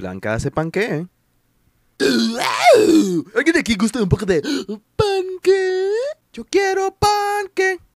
Blanca hace panqué. ¿Alguien de aquí gusta un poco de panqué? Yo quiero panqué.